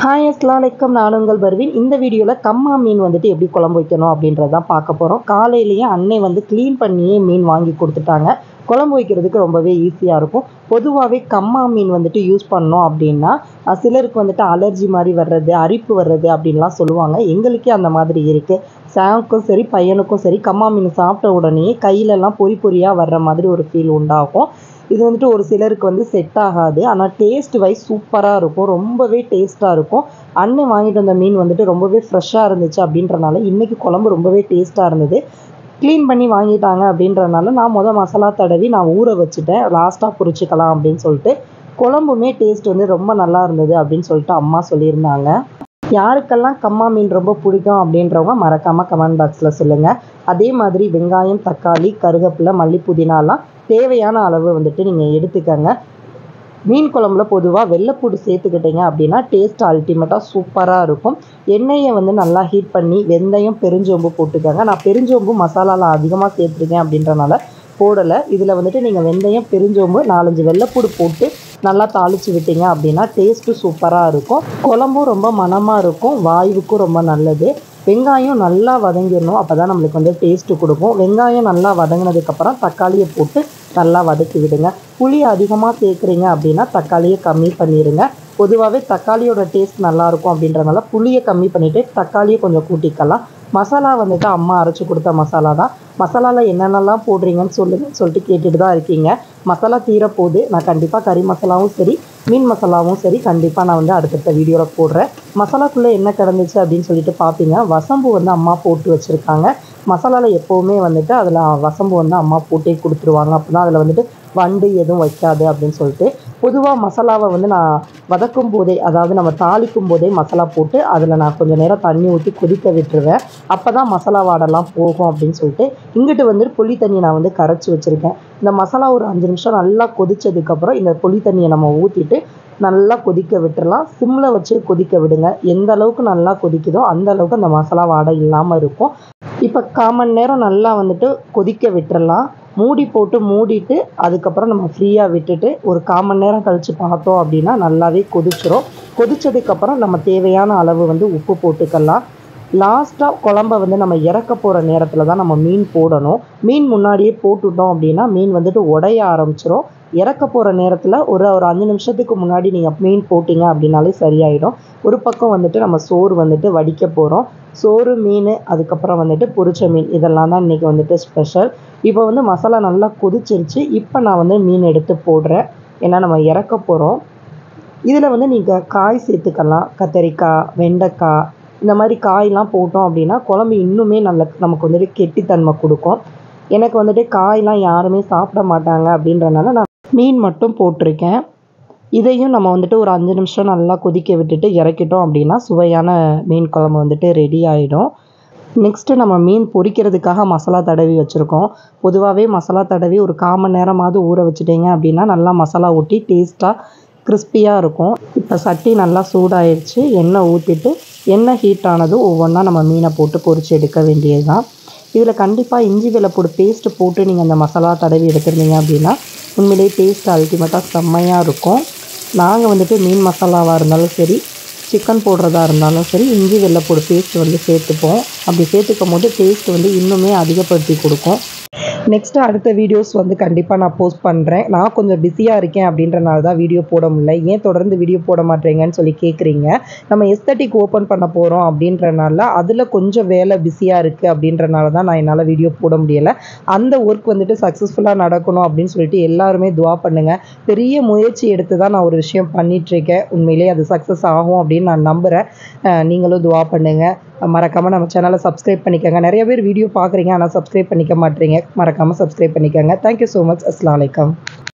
Hi அஸ்ஸலாமு அலைக்கும். நான் உங்கள் பர்வீன். இந்த வீடியோவில் கம்மா மீன் வந்துட்டு எப்படி குழம்பு வைக்கணும் அப்படின்றதான் பார்க்க போகிறோம். காலையிலேயே அன்னை வந்து க்ளீன் பண்ணியே மீன் வாங்கி கொடுத்துட்டாங்க. குழம்பு வைக்கிறதுக்கு ரொம்பவே ஈஸியாக இருக்கும். பொதுவாகவே கம்மா மீன் வந்துட்டு யூஸ் பண்ணோம் அப்படின்னா சிலருக்கு வந்துட்டு அலர்ஜி மாதிரி வர்றது, அரிப்பு வர்றது அப்படின்லாம் சொல்லுவாங்க. எங்களுக்கே அந்த மாதிரி இருக்குது. சாவுக்கும் சரி பையனுக்கும் சரி கம்மா மீன் சாப்பிட்ட உடனே கையிலலாம் பொறி பொறியாக வர்ற மாதிரி ஒரு ஃபீல் உண்டாகும். இது வந்துட்டு ஒரு சிலருக்கு வந்து செட் ஆகாது. ஆனால் டேஸ்ட் வைஸ் சூப்பராக இருக்கும். ரொம்பவே டேஸ்ட்டாக இருக்கும். அண்ணன் வாங்கிட்டு வந்த மீன் வந்துட்டு ரொம்பவே ஃப்ரெஷ்ஷாக இருந்துச்சு அப்படின்றனால இன்றைக்கி குழம்பு ரொம்பவே டேஸ்ட்டாக இருந்தது. க்ளீன் பண்ணி வாங்கிட்டாங்க அப்படின்றனால நான் மசாலா தடவி நான் ஊற வச்சுட்டேன். லாஸ்ட்டாக பொரிச்சிக்கலாம் அப்படின்னு சொல்லிட்டு. குழம்புமே டேஸ்ட் வந்து ரொம்ப நல்லா இருந்தது அப்படின்னு சொல்லிட்டு அம்மா சொல்லியிருந்தாங்க. யாருக்கெல்லாம் கம்மா மீன் ரொம்ப பிடிக்கும் அப்படின்றவங்க மறக்காமல் கமெண்ட் பாக்ஸில் சொல்லுங்கள். அதே மாதிரி வெங்காயம், தக்காளி, கருவேப்பிலை, மல்லி, புதினாலாம் தேவையான அளவு வந்துட்டு நீங்கள் எடுத்துக்கங்க. மீன் குழம்புல பொதுவாக வெள்ளைப்பூடு சேர்த்துக்கிட்டீங்க அப்படின்னா டேஸ்ட் அல்டிமேட்டாக சூப்பராக இருக்கும். எண்ணெயை வந்து நல்லா ஹீட் பண்ணி வெந்தயம், பெருஞ்சோம்பு போட்டுக்கோங்க. நான் பெருஞ்சோம்பு மசாலாவில் அதிகமாக சேர்த்துருக்கேன் அப்படின்றனால போடலை. இதில் வந்துட்டு நீங்கள் வெந்தயம், பெருஞ்சோம்பு, 4-5 வெள்ளைப்பூடு போட்டு நல்லா தாளித்து விட்டீங்க அப்படின்னா டேஸ்ட்டு சூப்பராக இருக்கும். குழம்பும் ரொம்ப மணமாக இருக்கும். வாயுவுக்கும் ரொம்ப நல்லது. வெங்காயம் நல்லா வதங்கிடணும். அப்போ தான் நம்மளுக்கு வந்து டேஸ்ட்டு கொடுக்கும். வெங்காயம் நல்லா வதங்கினதுக்கப்புறம் தக்காளியை போட்டு நல்லா வதக்கி விடுங்க. புளி அதிகமாக சேர்க்குறீங்க அப்படின்னா தக்காளியை கம்மி பண்ணிடுங்க. பொதுவாகவே தக்காளியோட டேஸ்ட் நல்லாயிருக்கும் அப்படின்றனால புளியை கம்மி பண்ணிவிட்டு தக்காளியை கொஞ்சம் கூட்டிக்கலாம். மசாலா வந்துட்டு அம்மா அரைச்சி கொடுத்த மசாலா தான். மசாலாவில் என்னென்னலாம் போடுறீங்கன்னு சொல்லிட்டு கேட்டுட்டு தான் இருக்கீங்க. மசாலா தீரப்போகுது. நான் கண்டிப்பாக கறி மசாலாவும் சரி, மீன் மசாலாவும் சரி கண்டிப்பாக நான் வந்து அடுத்தடுத்த வீடியோவில் போடுறேன். மசாலாக்குள்ளே என்ன கிடந்துச்சு அப்படின்னு சொல்லிட்டு பார்ப்பீங்க. வசம்பு வந்து அம்மா போட்டு வச்சுருக்காங்க. மசாலாவில் எப்போவுமே வந்துட்டு அதில் வசம்பு வந்து அம்மா போட்டே கொடுத்துருவாங்க. அப்போ தான் அதில் வந்துட்டு வண்டு எதுவும் வைக்காது அப்படின்னு சொல்லிட்டு. பொதுவாக மசாலாவை வந்து நான் வதக்கும் போதே, அதாவது நம்ம தாளிக்கும் போதே மசாலா போட்டு அதில் நான் கொஞ்சம் நேரம் தண்ணி ஊற்றி கொதிக்க விட்டுருவேன். அப்போ தான் மசாலா வாடெல்லாம் போகும் அப்படின்னு சொல்லிட்டு. இங்கிட்டு வந்துட்டு புளி தண்ணி நான் வந்து கரைச்சி வச்சுருக்கேன். இந்த மசாலா ஒரு 5 நிமிஷம் நல்லா கொதித்ததுக்கப்புறம் இந்த புளி தண்ணியை நம்ம ஊற்றிட்டு நல்லா கொதிக்க விட்டுறலாம். சிம்மில் வச்சு கொதிக்க விடுங்க. எந்த அளவுக்கு நல்லா கொதிக்குதோ அந்த அளவுக்கு அந்த மசாலா வாடை இல்லாமல் இருக்கும். இப்போ 1/4 மணி நேரம் நல்லா வந்துட்டு கொதிக்க விட்டுறலாம். மூடி போட்டு மூடிட்டு அதுக்கப்புறம் நம்ம ஃப்ரீயாக விட்டுட்டு ஒரு 1/4 மணி நேரம் கழித்து பார்த்தோம் அப்படின்னா நல்லாவே கொதிச்சிரும். கொதித்ததுக்கப்புறம் நம்ம தேவையான அளவு வந்து உப்பு போட்டுக்கலாம். லாஸ்ட்டாக குழம்ப வந்து நம்ம இறக்க போகிற நேரத்தில் தான் நம்ம மீன் போடணும். மீன் முன்னாடியே போட்டுட்டோம் அப்படின்னா மீன் வந்துட்டு உடைய ஆரம்பிச்சிரும். இறக்க போகிற நேரத்தில் ஒரு 5 நிமிஷத்துக்கு முன்னாடி நீங்கள் மீன் போட்டிங்க அப்படின்னாலே சரியாயிடும். ஒரு பக்கம் வந்துட்டு நம்ம சோறு வந்துட்டு வடிக்க போகிறோம். சோறு, மீன், அதுக்கப்புறம் வந்துட்டு பொரிச்ச மீன் இதெல்லாம் தான் இன்றைக்கி வந்துட்டு ஸ்பெஷல். இப்போ வந்து மசாலா நல்லா கொதிச்சிருச்சு. இப்போ நான் வந்து மீன் எடுத்து போடுறேன். ஏன்னா நம்ம இறக்க போகிறோம். இதில் வந்து நீங்கள் காய் சேர்த்துக்கலாம். கத்தரிக்காய், வெண்டைக்காய் இந்த மாதிரி காயெலாம் போட்டோம் அப்படின்னா குழம்பு இன்னுமே நமக்கு வந்துட்டு கெட்டித்தன்மை கொடுக்கும். எனக்கு வந்துட்டு காயெலாம் யாருமே சாப்பிட மாட்டாங்க அப்படின்றனால நான் மீன் மட்டும் போட்டிருக்கேன். இதையும் நம்ம வந்துட்டு ஒரு 5 நிமிஷம் நல்லா கொதிக்க விட்டுட்டு இறக்கிட்டோம் அப்படின்னா சுவையான மீன் குழம்பு வந்துட்டு ரெடி ஆகிடும். நெக்ஸ்ட்டு நம்ம மீன் பொரிக்கிறதுக்காக மசாலா தடவி வச்சுருக்கோம். பொதுவாகவே மசாலா தடவி ஒரு 1/4 மணி நேரமாவது ஊற வச்சுட்டிங்க அப்படின்னா நல்லா மசாலா ஊட்டி டேஸ்ட்டாக கிறிஸ்பியாக இருக்கும். இப்போ சட்டி நல்லா சூடாயிடுச்சு. எண்ணெய் ஊற்றிட்டு எண்ணெய் ஹீட் ஆனதும் ஒவ்வொன்றா நம்ம மீனை போட்டு பொரித்து எடுக்க வேண்டியது தான். இதில் கண்டிப்பாக இஞ்சி வெள்ளைப்பூடு பேஸ்ட்டு போட்டு நீங்கள் அந்த மசாலா தடவி எடுத்துருந்தீங்க அப்படின்னா உண்மையிலேயே டேஸ்ட் அல்டிமேட்டாக செம்மையாக இருக்கும். நாங்கள் வந்துட்டு மீன் மசாலாவாக இருந்தாலும் சரி, சிக்கன் போடுறதா இருந்தாலும் சரி, இஞ்சி வெள்ளைப்பூடு பேஸ்ட் வந்து சேர்த்துப்போம். அப்படி சேர்த்துக்கும் போது டேஸ்ட் வந்து இன்னுமே அதிகப்படுத்தி கொடுக்கும். நெக்ஸ்ட்டு அடுத்த வீடியோஸ் வந்து கண்டிப்பாக நான் போஸ்ட் பண்ணுறேன். நான் கொஞ்சம் பிஸியாக இருக்கேன் அப்படின்றனால தான் வீடியோ போட முடியல. ஏன் தொடர்ந்து வீடியோ போட மாட்டேங்கன்னு சொல்லி கேட்குறீங்க. நம்ம எஸ்தட்டிக் ஓப்பன் பண்ண போகிறோம் அப்படின்றனால அதில் கொஞ்சம் வேலை பிஸியாக இருக்குது அப்படின்றனால தான் நான் என்னால் வீடியோ போட முடியலை. அந்த ஒர்க் வந்துட்டு சக்ஸஸ்ஃபுல்லாக நடக்கணும் அப்படின்னு சொல்லிட்டு எல்லாருமே துவா பண்ணுங்கள். பெரிய முயற்சி எடுத்து தான் நான் ஒரு விஷயம் பண்ணிகிட்ருக்கேன். உண்மையிலே அது சக்ஸஸ் ஆகும் அப்படின்னு நான் நம்புகிறேன். நீங்களும் துவா பண்ணுங்கள். மறக்காமல் நம்ம சேனலை சப்ஸ்கிரைப் பண்ணிக்கோங்க. நிறைய பேர் வீடியோ பார்க்குறீங்க ஆனால் சப்ஸ்கிரைப் பண்ணிக்க மாட்டேறீங்க. மறக்காமல் சப்ஸ்கிரைப் பண்ணிக்கோங்க. Thank you so much. அஸ்ஸலாமு அலைக்கும்.